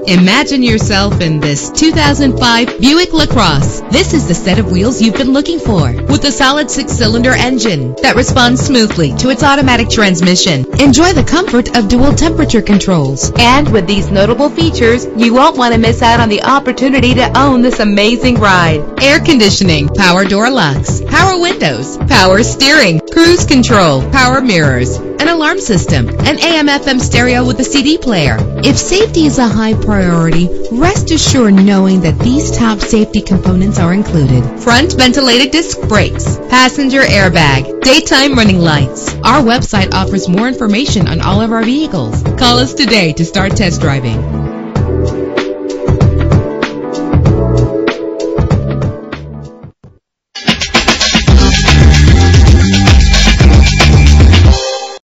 Imagine yourself in this 2005 Buick LaCrosse. This is the set of wheels you've been looking for, with a solid 6-cylinder engine that responds smoothly to its automatic transmission. Enjoy the comfort of dual temperature controls. And with these notable features, you won't want to miss out on the opportunity to own this amazing ride. Air conditioning, power door locks, power windows, power steering, cruise control, power mirrors, an alarm system, an AM/FM stereo with a CD player. If safety is a high priority, rest assured knowing that these top safety components are included. Front ventilated disc brakes, passenger airbag, daytime running lights. Our website offers more information on all of our vehicles. Call us today to start test driving.